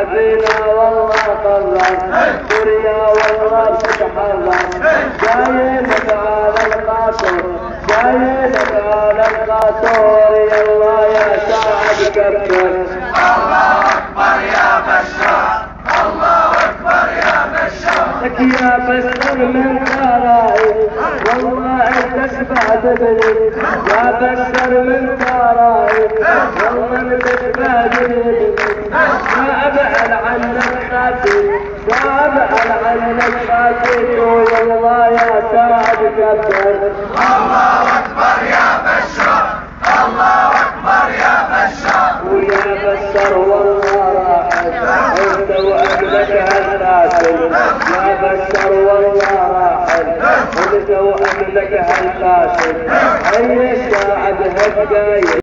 فينا والله طلع سوريا والله تتحرك جايينك على القاصر جايينك على القاصر يلا يا سعد كبر. الله أكبر يا بشار الله أكبر يا بشار. لك يا بشار من تراي والله تشبه دبلي يا بشار من تراي والله تشبه دبلي ما أبعد عنك خاتي ما أبعد عنك خاتي والله يا سعد كبر. الله أكبر يا بشار الله أكبر يا بشار. ويا بشار والله راحت انت واهلك هالقاتل يا بشار والله راحت انت واهلك هالقاتل هيا الشاعب هالقايل